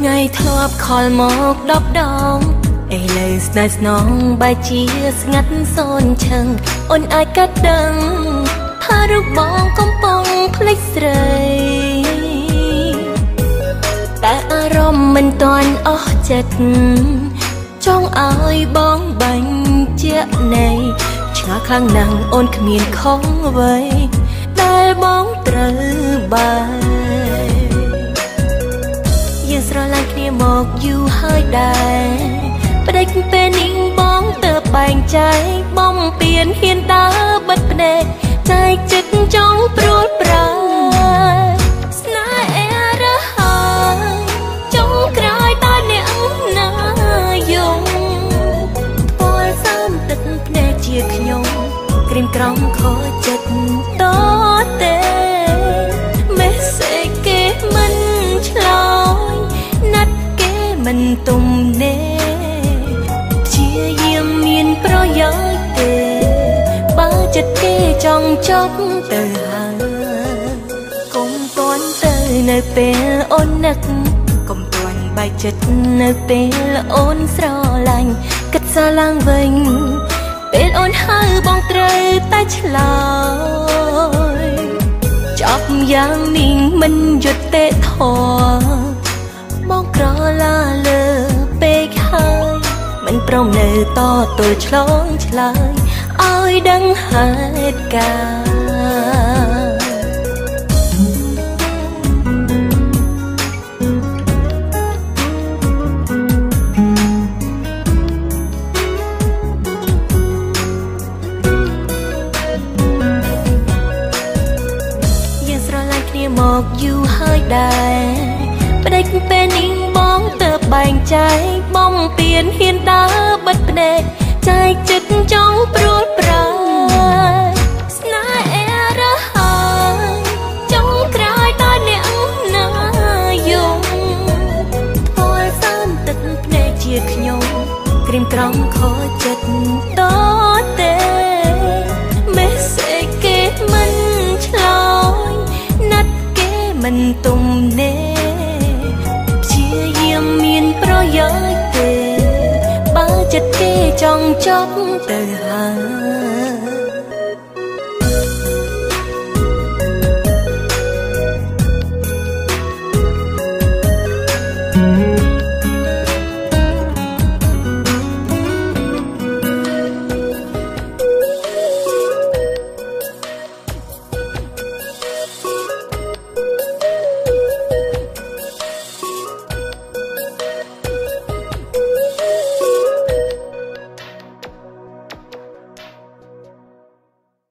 ថ្ងៃធ្លាប់ខលមក10 ដងឥឡូវស្នេហ៍ស្នងបែរជាស្ងាត់សូនឈឹងអូនអាចកាត់ដឹងថារូបបងកំពុងភ្លេចស្រីតែអារម្មណ៍មិនទាន់អស់ចិត្តចង់ឲ្យបងបាញ់ជានៃឆ្ងល់ខ្លាំងណាស់អូនគ្មានខុសអ្វីដែលបងត្រូវបាយយើងស្រឡាញ់គ្នាមកយូរហើយដែរប្តេជ្ញាពេលនេះបងទៅបែងចែកបំពេញហ៊ានដើរបិទភ្នែកចែកចិត្តចង់ព្រួលប្រាស្នេហ៍រស់ហើយចង់ក្រោយតើអ្នកណាយំពលសាមទឹកភ្នែកជាខ្ញុំក្រៀមក្រំខកចិត្តតទេមេសេចគេមិនឆ្លើយណាត់គេមិនទំនេរជាយាមមានប្រយោជន៍ទេបើចិត្តគេចង់ចប់ទៅហើយកុំតន់ទៅនៅពេលអូននឹកកុំតន់បែកចិត្តនៅពេលអូនស្រឡាញ់គិតសារឡើងវិញពេលអូនហៅបងត្រូវតែឆ្លើយចប់យ៉ាងនេះមិនយុត្តិធម៌បងក្រឡាលើពេកហើយមិនព្រមនៅតទល់ឆ្លងឆ្លើយឲ្យដឹងហេតុការណ៍យើងស្រឡាញ់គ្នាមកយូរហើយដែរប្តេជ្ញាពេលនេះបងទៅបែងចែកបំពេញហ៊ានដើរបិទភ្នែកចែកចិត្តចង់ព្រួលប្រាស្នេហ៍រស់ហើយចង់ក្រោយតើអ្នកណាយំពលសាមទឹកភ្នែកជាខ្ញុំក្រៀមក្រំខកចិត្តតទេមេសេចគេមិនឆ្លើយណាត់គេមិនទំនេរមានប្រយោជន៍ទេបើចិត្តគេចង់ចប់ទៅហើយ